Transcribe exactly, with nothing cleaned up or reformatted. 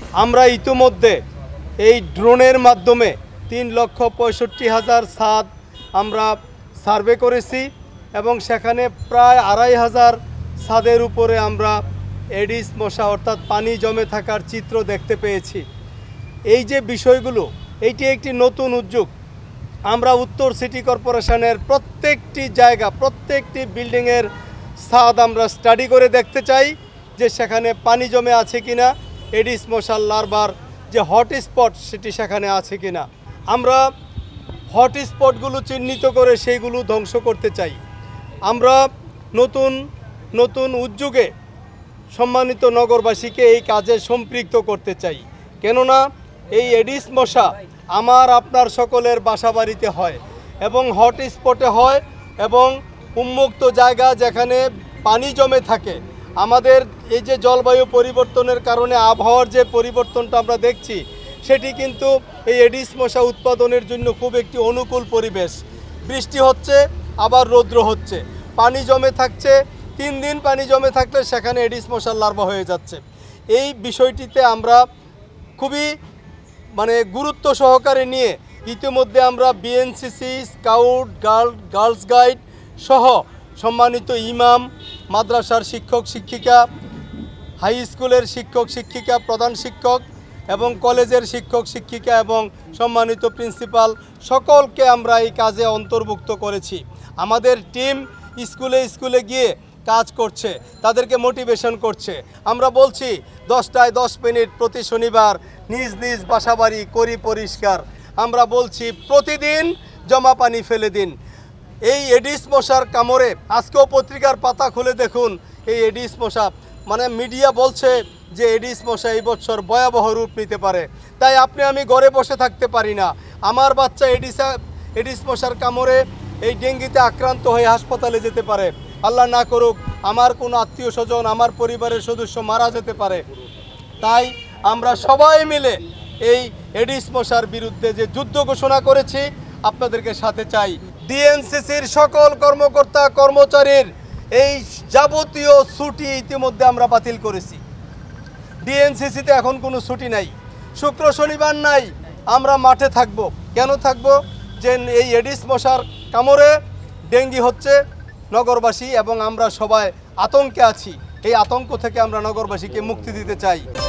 আমরা ইতিমধ্যে এই ড্রোনের মাধ্যমে তিন লক্ষ পঁয়ষট্টি হাজার ছাদ আমরা সার্ভে করেছি এবং সেখানে প্রায় আড়াই হাজার ছাদের উপরে আমরা এডিস মশা অর্থাৎ পানি জমে থাকার চিত্র দেখতে পেয়েছি। এই যে বিষয়গুলো, এইটি একটি নতুন উদ্যোগ। আমরা উত্তর সিটি কর্পোরেশনের প্রত্যেকটি জায়গা, প্রত্যেকটি বিল্ডিংয়ের ছাদ আমরা স্টাডি করে দেখতে চাই যে সেখানে পানি জমে আছে কিনা, এডিস মশার লার্ভার যে হটস্পট সেটি সেখানে আছে কিনা। আমরা হটস্পটগুলো চিহ্নিত করে সেইগুলো ধ্বংস করতে চাই। আমরা নতুন নতুন উদ্যোগে সম্মানিত নগরবাসীকে এই কাজে সম্পৃক্ত করতে চাই, কেননা এই এডিস মশা আমার আপনার সকলের বাসাবাড়িতে হয় এবং হটস্পটে হয় এবং উন্মুক্ত জায়গা যেখানে পানি জমে থাকে। আমাদের এই যে জলবায়ু পরিবর্তনের কারণে আবহাওয়ার যে পরিবর্তনটা আমরা দেখছি, সেটি কিন্তু এই এডিস মশা উৎপাদনের জন্য খুব একটি অনুকূল পরিবেশ। বৃষ্টি হচ্ছে, আবার রৌদ্র হচ্ছে, পানি জমে থাকছে, তিন দিন পানি জমে থাকলে সেখানে এডিস মশার লার্ভা হয়ে যাচ্ছে। এই বিষয়টিতে আমরা খুবই মানে গুরুত্ব সহকারে নিয়ে ইতিমধ্যে আমরা BNCC, scout, girl girls guide সহ সম্মানিত ইমাম, মাদ্রাসার শিক্ষক শিক্ষিকা, হাই স্কুলের শিক্ষক শিক্ষিকা, প্রধান শিক্ষক এবং কলেজের শিক্ষক শিক্ষিকা এবং সম্মানিত প্রিন্সিপাল সকলকে আমরা এই কাজে অন্তর্ভুক্ত করেছি। আমাদের টিম স্কুলে স্কুলে গিয়ে কাজ করছে, তাদেরকে মোটিভেশন করছে। আমরা বলছি দশটায় দশ মিনিট প্রতি শনিবার নিজ নিজ বাসাবাড়ি করি পরিষ্কার। আমরা বলছি প্রতিদিন জমা পানি ফেলে দিন। এই এডিস মশার কামড়ে আজকেও পত্রিকার পাতা খুলে দেখুন, এই এডিস মশা মানে মিডিয়া বলছে যে এডিস মশা এই বছর ভয়াবহ রূপ নিতে পারে। তাই আপনি আমি ঘরে বসে থাকতে পারি না। আমার বাচ্চা এডিসা এডিস মশার কামড়ে এই ডেঙ্গিতে আক্রান্ত হয়ে হাসপাতালে যেতে পারে। আল্লাহ না করুক আমার কোনো আত্মীয় স্বজন, আমার পরিবারের সদস্য মারা যেতে পারে। তাই আমরা সবাই মিলে এই এডিস মশার বিরুদ্ধে যে যুদ্ধ ঘোষণা করেছি আপনাদেরকে সাথে চাই। ডিএনসিসির সকল কর্মকর্তা কর্মচারীর এই যাবতীয় ছুটি ইতিমধ্যে আমরা বাতিল করেছি। ডিএনসিসিতে এখন কোনো ছুটি নাই, শুক্র শনিবার নাই, আমরা মাঠে থাকব। কেন থাকব? যে এই এডিস মশার কামড়ে ডেঙ্গি হচ্ছে নগরবাসী এবং আমরা সবাই আতঙ্কে আছি। এই আতঙ্ক থেকে আমরা নগরবাসীকে মুক্তি দিতে চাই।